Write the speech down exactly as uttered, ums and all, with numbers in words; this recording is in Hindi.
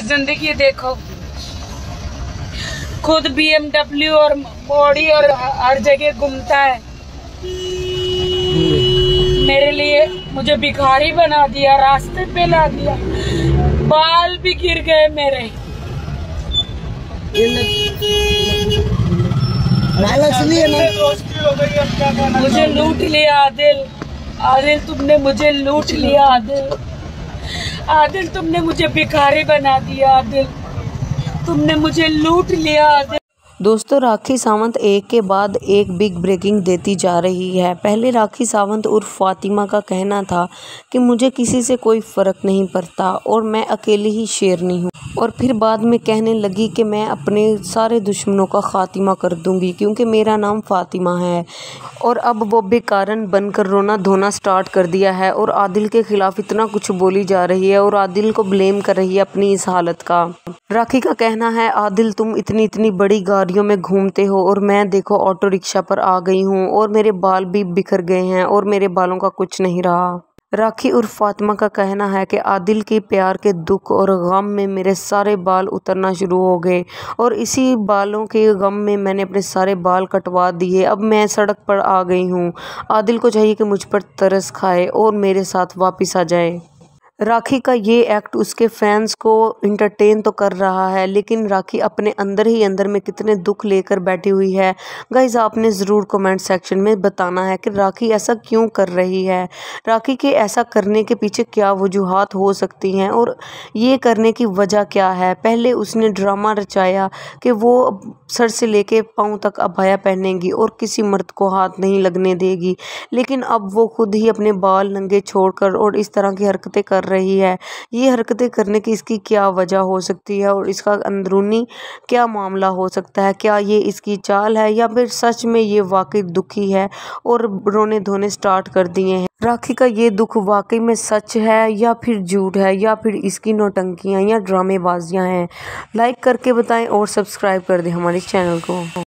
जिंदगी देखो, खुद बी एम डब्ल्यू और बॉडी और हर जगह घूमता है। मेरे लिए मुझे भिखारी बना दिया, रास्ते पे ला दिया, बाल भी गिर गए मेरे। मुझे लूट लिया आदिल, आदिल तुमने मुझे लूट लिया आदिल, आदिल तुमने मुझे भिखारी बना दिया, आदिल तुमने मुझे लूट लिया आदिल। दोस्तों, राखी सावंत एक के बाद एक बिग ब्रेकिंग देती जा रही है। पहले राखी सावंत उर्फ फातिमा का कहना था कि मुझे किसी से कोई फ़र्क नहीं पड़ता और मैं अकेली ही शेरनी हूँ, और फिर बाद में कहने लगी कि मैं अपने सारे दुश्मनों का खात्मा कर दूंगी क्योंकि मेरा नाम फातिमा है। और अब वो बेकारण बनकर रोना धोना स्टार्ट कर दिया है और आदिल के खिलाफ इतना कुछ बोली जा रही है और आदिल को ब्लेम कर रही है अपनी इस हालत का। राखी का कहना है, आदिल तुम इतनी इतनी बड़ी गाड़ियों में घूमते हो और मैं देखो ऑटो रिक्शा पर आ गई हूँ और मेरे बाल भी बिखर गए हैं और मेरे बालों का कुछ नहीं रहा। राखी उर्फ फातिमा का कहना है कि आदिल के प्यार के दुख और गम में मेरे सारे बाल उतरना शुरू हो गए और इसी बालों के गम में मैंने अपने सारे बाल कटवा दिए। अब मैं सड़क पर आ गई हूँ। आदिल को चाहिए कि मुझ पर तरस खाए और मेरे साथ वापस आ जाए। राखी का ये एक्ट उसके फैंस को इंटरटेन तो कर रहा है, लेकिन राखी अपने अंदर ही अंदर में कितने दुख लेकर बैठी हुई है। गाइस, आपने ज़रूर कमेंट सेक्शन में बताना है कि राखी ऐसा क्यों कर रही है, राखी के ऐसा करने के पीछे क्या वजूहात हो सकती हैं और ये करने की वजह क्या है। पहले उसने ड्रामा रचाया कि वो सर से लेके पाँव तक अबाया पहनेगी और किसी मर्द को हाथ नहीं लगने देगी, लेकिन अब वो खुद ही अपने बाल नंगे छोड़कर और इस तरह की हरकतें कर रही है। ये हरकतें करने की इसकी क्या वजह हो सकती है और इसका अंदरूनी क्या मामला हो सकता है। क्या ये इसकी चाल है या फिर सच में ये वाकई दुखी है और रोने धोने स्टार्ट कर दिए हैं। राखी का ये दुख वाकई में सच है या फिर झूठ है या फिर इसकी नौटंकियां या ड्रामेबाजियां हैं। लाइक करके बताएं और सब्सक्राइब कर दें हमारे चैनल को।